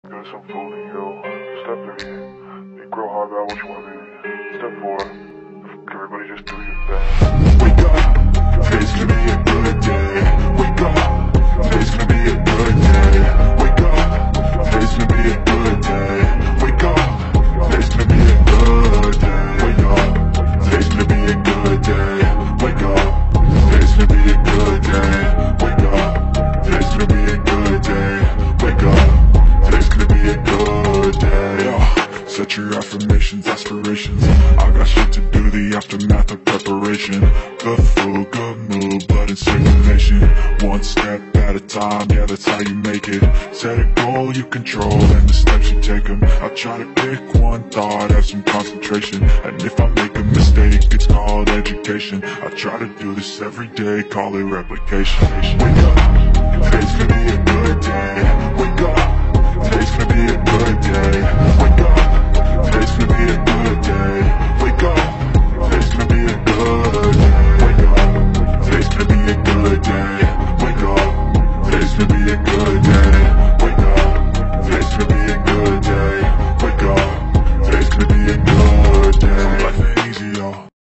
Got some food in you. Step 3. You grow hard about what you want to be. Step 4. Everybody just do your thing. Wake up, today's gonna be a good day. Wake up, today's gonna be a good day. Wake up, today's gonna be a good day. Wake up, today's gonna be a good day. Wake up, today's gonna be a good day. Wake up, today's gonna be a good day. Wake up, today's gonna be a good day. Wake up, today's gonna be a good day. Set your affirmations, aspirations. I got shit to do, the aftermath of preparation. Good food, good mood, blood and circulation. One step at a time, yeah, that's how you make it. Set a goal you control and the steps you take them. I try to pick one thought, have some concentration. And if I make a mistake, it's called education. I try to do this every day, call it replication. Wake up, today's gonna be a good day. Wake